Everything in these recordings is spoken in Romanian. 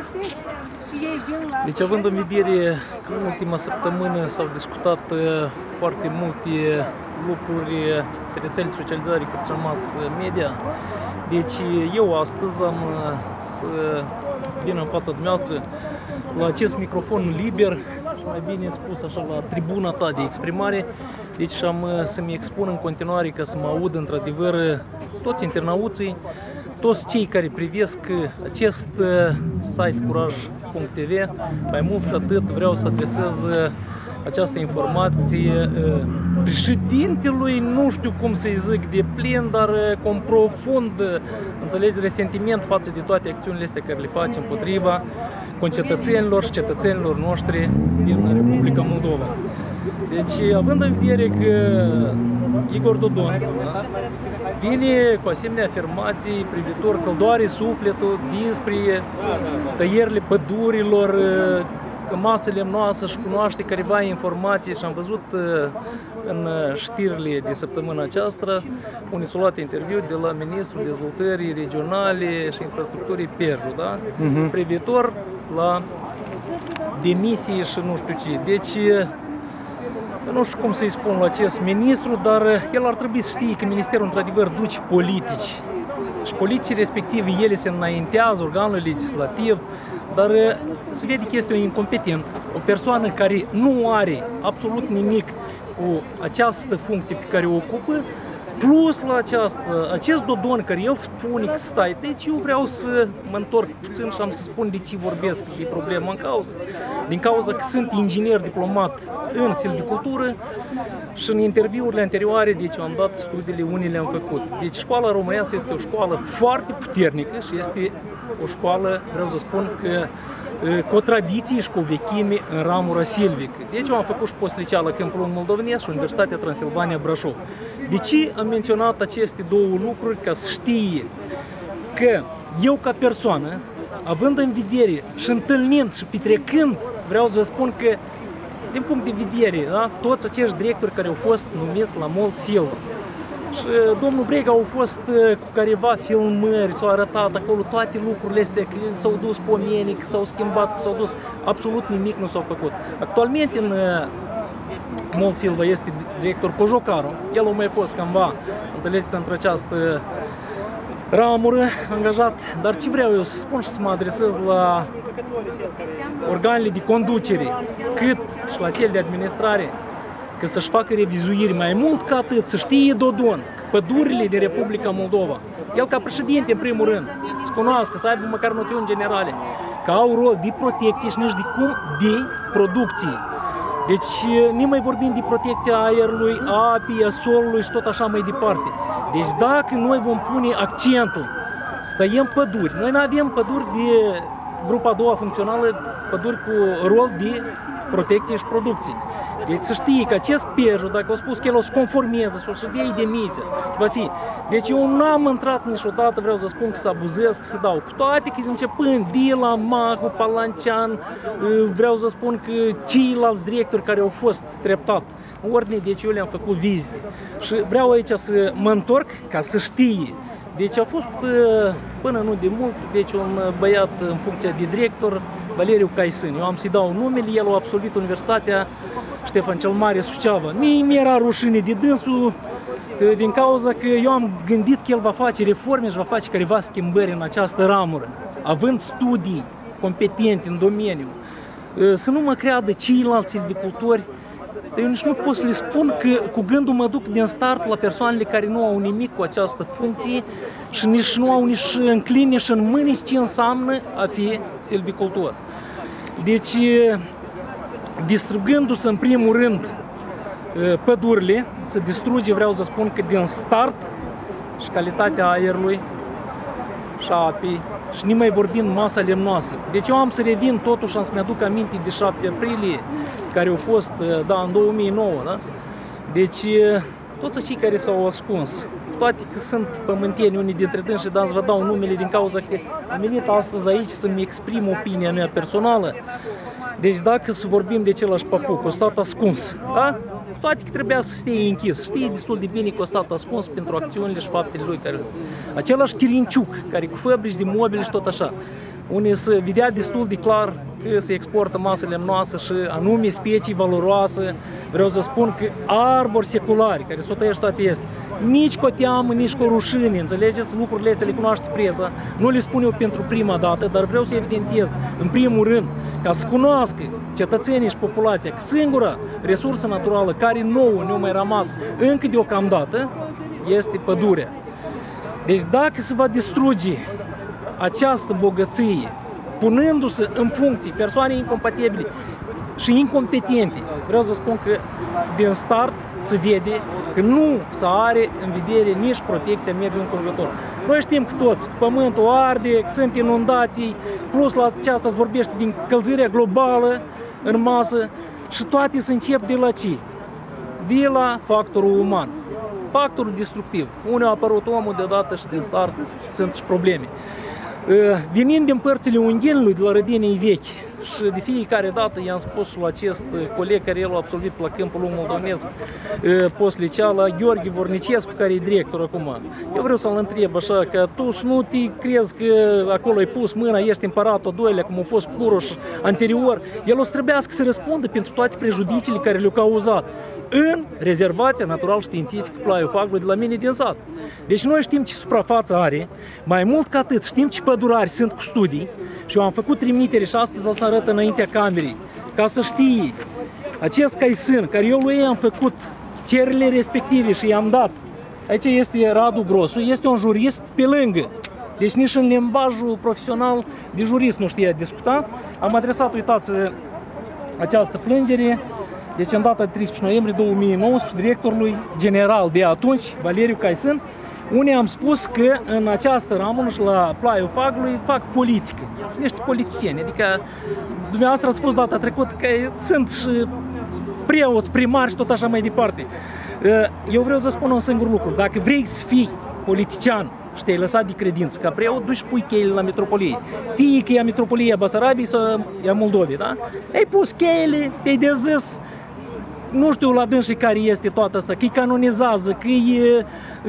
Deci, având în vedere că în ultima săptămână s-au discutat foarte multe lucruri pe rețele de socializare cât și mass media, deci eu astăzi am să vin în fața dumneavoastră la acest microfon liber, mai bine spus așa, la tribuna ta de exprimare. Deci am să-mi expun în continuare ca să mă aud într-adevăr toți internauții, toți cei care privesc acest site curaj.tv. Mai mult ca atât vreau să adresez această informație președintelui, nu știu cum să-i zic de plin, dar cu un profund înțeles resentiment față de toate acțiunile astea care le face împotriva concetățenilor și cetățenilor noștri din Republica Moldova. Deci, având în vedere că Igor Dodon vine cu asemenea afirmații privitor că îl doare sufletul despre tăierile pădurilor, că masă lemnoasă și cunoaște careva informații, și am văzut în știrile de săptămâna aceasta unde s-a luat interviu de la Ministrul Dezvoltării Regionale și Infrastructurii Perju, da? Privitor la demisii și nu știu ce. Deci, nu știu cum să-i spun la acest ministru, dar el ar trebui să știe că ministerul într-adevăr duce politici și politicii respective ele se înaintează organul legislativ, dar se vede că este un incompetent, o persoană care nu are absolut nimic cu această funcție pe care o ocupă, plus la acest Dodon care el spune că stai. Deci eu vreau să mă întorc puțin și am să spun de ce vorbesc de problema în cauză. Din cauza că sunt inginer diplomat în silvicultură și în interviurile anterioare, deci am dat studiile, unii le-am făcut. Deci școala românească este o școală foarte puternică și este o școală, vreau să spun că cu o tradiție și cu o vechime în ramura silvică. Deci eu am făcut și postliceala Câmpul Moldovenesc și Universitatea Transilvania Brașov. De ce am menționat aceste două lucruri? Ca să știe că eu ca persoană, având în vedere și întâlnind și petrecând, vreau să vă spun că din punct de vedere, da, toți acești directori care au fost numiți la Molt Silva, și domnul Brega au fost cu careva filmări, s-au arătat acolo toate lucrurile astea, că s-au dus pomenii, că s-au schimbat, că s-au dus, absolut nimic nu s-au făcut. Actualmente în Molt Silva este director Cojocaru, el a mai fost cândva, înțelegeți, între această ramură angajat, dar ce vreau eu să spun și să mă adresez la organele de conducere, cât și la cele de administrare, că să-și facă revizuiri mai mult ca atât, să știe Dodon că pădurile din Republica Moldova, el ca președinte în primul rând, să cunoască, să aibă măcar noțiuni generale, că au rol de protecție și nici de cum de producție. Deci nu mai vorbim de protecția aerului, a apei, a solului și tot așa mai departe. Deci dacă noi vom pune accentul să tăiem păduri, noi nu avem păduri de grupa a doua funcțională, păduri cu rol de protecție și producție. Deci să știe că acest Perju, dacă au spus că el o să conformeze, o să dea demisia, va fi. Deci eu n-am intrat niciodată, vreau să spun că să abuzez, că să dau. Cu toate că începând de la Mahu, Palancian, vreau să spun că ceilalți directori care au fost treptat în ordine, deci eu le-am făcut vizite. Și vreau aici să mă întorc ca să știe. Deci a fost până nu de mult, deci un băiat în funcție de director, Valeriu Caisân. Eu am să-i dau numele, el a absolvit Universitatea Ștefan cel Mare Suceava. Mie mi-era rușine de dânsul din cauza că eu am gândit că el va face reforme și va face careva schimbări în această ramură, având studii competente în domeniu. Să nu mă creadă ceilalți silvicultori. Eu nici nu pot să le spun că cu gândul mă duc din start la persoanele care nu au nimic cu această funcție și nici nu au nici înclin, nici în mâini ce înseamnă a fi silvicultor. Deci, distrugându-se în primul rând pădurile, se distruge, vreau să spun că din start și calitatea aerului și a apei și nu mai vorbim masa lemnoasă. Deci eu am să revin totuși, am să-mi aduc aminte de 7 aprilie, care au fost, da, în 2009, da? Deci toți cei care s-au ascuns, toate că sunt pământeni unii dintre dânsi, dar să vă dau numele din cauza că am venit astăzi aici să-mi exprim opinia mea personală. Deci dacă să vorbim de același papuc, o stat ascuns, da? Toate că trebuia să stea închis. Știe destul de bine că a stat ascuns pentru acțiunile și faptele lui. Același Chirinciuc, care cu fabrici de mobile și tot așa. unde se vedea destul de clar că se exportă masă lemnoasă și anume specii valoroase. Vreau să spun că arbori seculari, care s-o tăiește toate este. Nici cu o teamă, nici cu o rușine, înțelegeți? Lucrurile astea le cunoaște presa. Nu le spun eu pentru prima dată, dar vreau să evidențiez, în primul rând, ca să cunoască cetățenii și populația că singura resursă naturală care nouă ne-a mai rămas încă deocamdată este pădurea. Deci dacă se va distruge această bogăție, punându-se în funcții persoane incompatibile și incompetente, vreau să spun că din start se vede că nu se are în vedere nici protecția mediului înconjurător. Noi știm că toți, pământul arde, că sunt inundații, plus la aceasta se vorbește din încălzirea globală în masă și toate se încep de la ce? De la factorul uman. Factorul destructiv. Unde a apărut omul deodată și din start sunt și probleme. Venind din părțile unghinului, de la rădenii vechi, și de fiecare dată i-am spus la acest coleg care el a absolvit la Câmpul Lung Moldovnesc post liceal, la Gheorghe Vornicescu, care e director acum. Eu vreau să-l întreb așa, că tu nu te crezi că acolo ai pus mâna, ești împăratul doilea, cum a fost Curuș anterior. El o să trebuiască să răspundă pentru toate prejudiciile care le-au cauzat în rezervația natural-științifică Plaiul Fagului de la mine din sat. Deci noi știm ce suprafață are, mai mult ca atât, știm ce pădurari sunt cu studii și eu am făcut trimitere și astăzi o să arăt înaintea camerei, ca să știi acest caisân, care eu lui am făcut cererile respective și i-am dat. Aici este Radu Grosu, este un jurist pe lângă. Deci nici în limbajul profesional de jurist nu știa discuta. Am adresat, uitați, această plângere. Deci în data de 13 noiembrie 2019, directorului general de atunci, Valeriu Caisân, unde am spus că în această ramură și la Plaiul Fagului fac politică. Niște politicieni, adică dumneavoastră ați spus data trecută că sunt și preoți, primari și tot așa mai departe. Eu vreau să spun un singur lucru, dacă vrei să fii politician și te-ai lăsat de credință, ca preot, duci pui cheile la metropolie. Fie că e a metropolia Basarabiei sau e a Moldovei, da? Ai pus cheile, te-ai dezis, nu știu la dânsii care este toată asta, că îi canonizează, că îi...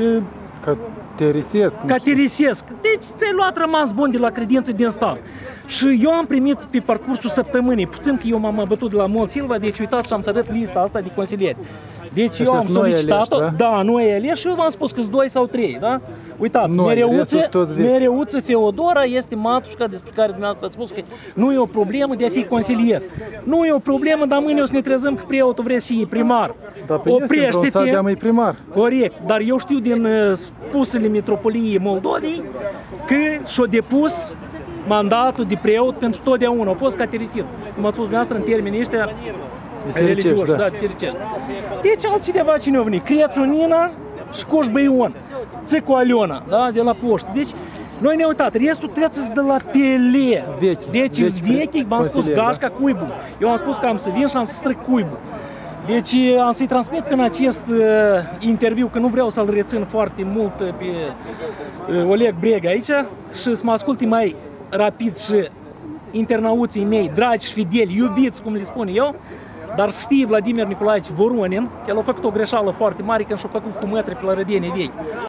Caterisesc. Deci ți-ai luat rămas bun de la credință din stat. Și eu am primit pe parcursul săptămânii, puțin că eu m-am bătut de la Mol Silva, deci uitați și am să arăt lista asta de consilieri. Deci eu am solicitat-o, da, nu e ales și eu v-am spus că sunt 2 sau 3, da? Uitați, Mereuță Feodora este matușca despre care dumneavoastră ați spus că nu e o problemă de a fi consilier. Nu e o problemă, dar mâine o să ne trezăm că preotul vrea și primar. Oprește-te. Primar. Corect, dar eu știu din spusele Metropoliei Moldovei că și-a depus mandatul de preot pentru totdeauna. A fost caterisit, cum ați spus dumneavoastră, în termenii ăștia religioși, da, bisericești. Deci altcineva cine a venit? Crețu Nina și Coș Băion, Țicu Aliona, da, de la poștă. Deci noi ne-am uitat, restul trebuie de la Pele. Deci vechi, v-am spus Gașca, Cuibu. Eu am spus că am să vin și am să strâng Cuibu. Deci am să-i transmit prin acest interviu, că nu vreau să-l rețin foarte mult pe Oleg Brega aici și să mă asculte mai rapid și internauții mei, dragi și fideli, iubiți, cum le spun eu, dar știe Vladimir Nicolaevici Voronin că el a făcut o greșeală foarte mare când și-a făcut cu mătri pe la rădenii vechi.